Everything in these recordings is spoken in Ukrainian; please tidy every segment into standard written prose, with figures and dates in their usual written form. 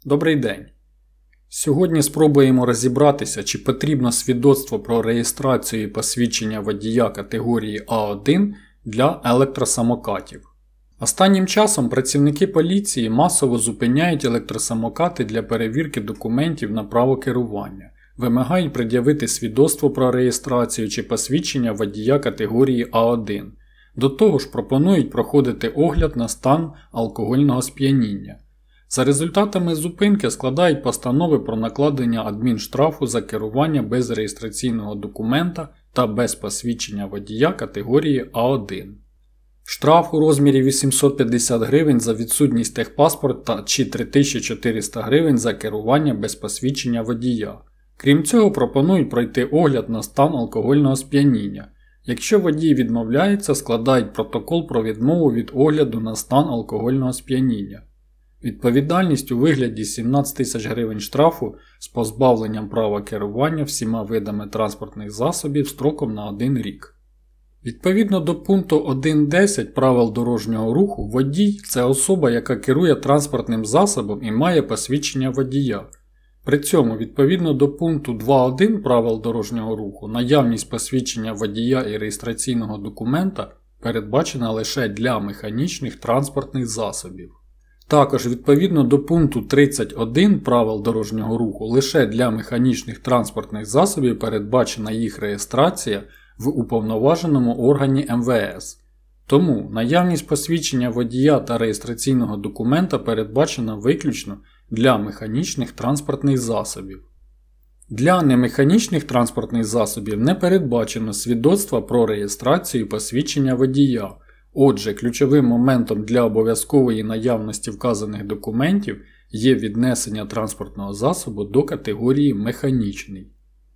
Добрий день! Сьогодні спробуємо розібратися, чи потрібно свідоцтво про реєстрацію і посвідчення водія категорії А1 для електросамокатів. Останнім часом працівники поліції масово зупиняють електросамокати для перевірки документів на право керування, вимагають пред'явити свідоцтво про реєстрацію чи посвідчення водія категорії А1. До того ж пропонують проходити огляд на стан алкогольного сп'яніння. За результатами зупинки складають постанови про накладення адмінштрафу за керування без реєстраційного документа та без посвідчення водія категорії А1. Штраф у розмірі 850 гривень за відсутність техпаспорта чи 3400 гривень за керування без посвідчення водія. Крім цього, пропонують пройти огляд на стан алкогольного сп'яніння. Якщо водій відмовляється, складають протокол про відмову від огляду на стан алкогольного сп'яніння. Відповідальність у вигляді 17 тисяч гривень штрафу з позбавленням права керування всіма видами транспортних засобів строком на 1 рік. Відповідно до пункту 1.10 правил дорожнього руху, водій – це особа, яка керує транспортним засобом і має посвідчення водія. При цьому, відповідно до пункту 2.1 правил дорожнього руху, наявність посвідчення водія і реєстраційного документа передбачена лише для механічних транспортних засобів. Також, відповідно до пункту 31 правил дорожнього руху, лише для механічних транспортних засобів передбачена їх реєстрація в уповноваженому органі МВС. Тому наявність посвідчення водія та реєстраційного документа передбачена виключно для механічних транспортних засобів. Для немеханічних транспортних засобів не передбачено свідоцтва про реєстрацію і посвідчення водія. Отже, ключовим моментом для обов'язкової наявності вказаних документів є віднесення транспортного засобу до категорії механічний.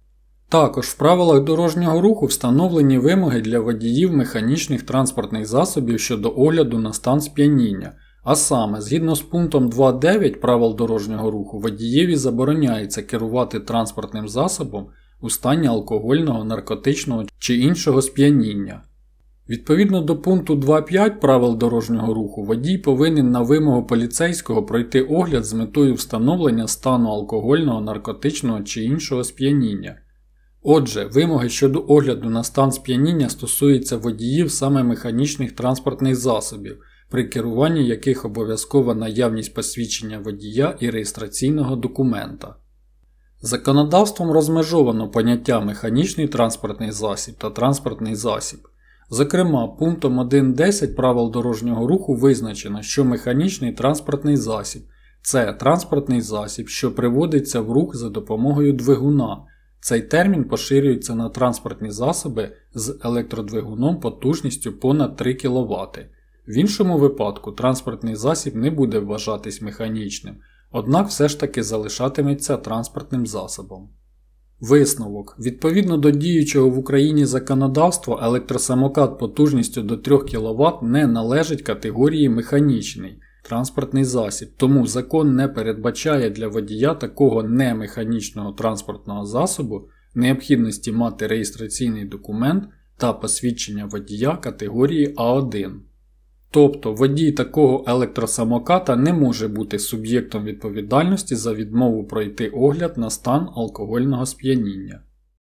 Також в правилах дорожнього руху встановлені вимоги для водіїв механічних транспортних засобів щодо огляду на стан сп'яніння, а саме, згідно з пунктом 2.9 правил дорожнього руху, водієві забороняється керувати транспортним засобом у стані алкогольного, наркотичного чи іншого сп'яніння. Відповідно до пункту 2.5 правил дорожнього руху, водій повинен на вимогу поліцейського пройти огляд з метою встановлення стану алкогольного, наркотичного чи іншого сп'яніння. Отже, вимоги щодо огляду на стан сп'яніння стосуються водіїв саме механічних транспортних засобів, при керуванні яких обов'язкова наявність посвідчення водія і реєстраційного документа. Законодавством розмежовано поняття механічний транспортний засіб та транспортний засіб. Зокрема, пунктом 1.10 правил дорожнього руху визначено, що механічний транспортний засіб – це транспортний засіб, що приводиться в рух за допомогою двигуна. Цей термін поширюється на транспортні засоби з електродвигуном потужністю понад 3 кВт. В іншому випадку транспортний засіб не буде вважатись механічним, однак все ж таки залишатиметься транспортним засобом. Висновок. Відповідно до діючого в Україні законодавства, електросамокат потужністю до 3 кВт не належить категорії механічний транспортний засіб, тому закон не передбачає для водія такого немеханічного транспортного засобу необхідності мати реєстраційний документ та посвідчення водія категорії А1. Тобто водій такого електросамоката не може бути суб'єктом відповідальності за відмову пройти огляд на стан алкогольного сп'яніння.